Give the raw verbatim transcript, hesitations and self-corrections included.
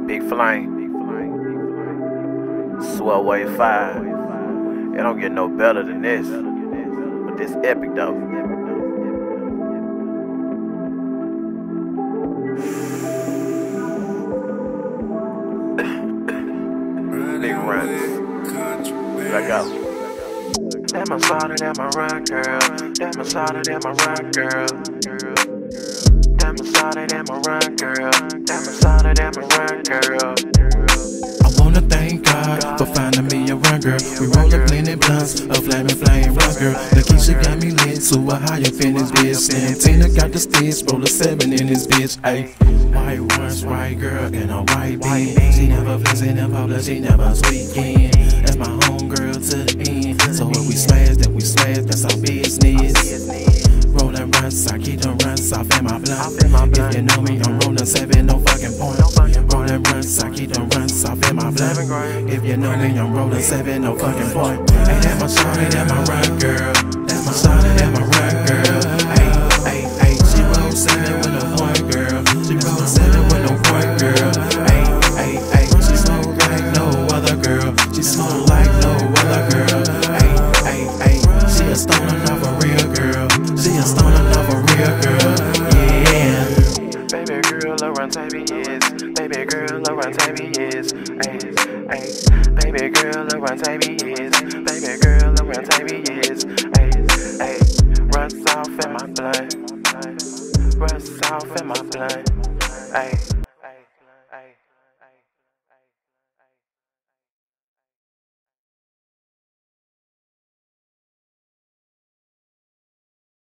Big Flame, Swearway five. It don't get no better than this, but this epic though. Big runs. Let go. That my solid, that my Runt Gurl. That my solid, that my Runt Gurl. That my solid, that my Runt Gurl. That my solid, that my Runt Gurl. I wanna thank God for finding me a Runt Gurl. We roll up plenty blunts, a flaming flame Runt Gurl. Lakeisha got me lit to a higher finish, bitch. Santina got the sticks, roll a seven in this bitch. Ayy, white runs, white girl in a white bean. She never flexing in public, she never tweaking. That's my homegirl to the end. So when we smash, then we smash, that's our business. Rolling runs, I keep them runs off in my blunt. If you know me, I'm rolling seven, no fucking point. Rolling runs, I keep them runs off in my blunt. If you know me, I'm rolling seven, no fucking point. Ain't that my shawty, that my Runt Gurl. That's my shawty, that my Runt Gurl. Ay, ay, ay, she roll seven with no point, girl. She roll seven with no point, girl. Ay, ay, ay, she smoke like no other girl. She smoke like no other girl. Ay, ay, ay, she a stoner, not a real girl. She a stoner, not a real girl. Yeah. Baby girl, around baby yes. Baby girl, around baby yes. Ay, ay, baby girl, around baby yes. Baby girl, around baby yes. Ay, ay, runs off in my blood. Runs off in my blood. Ay.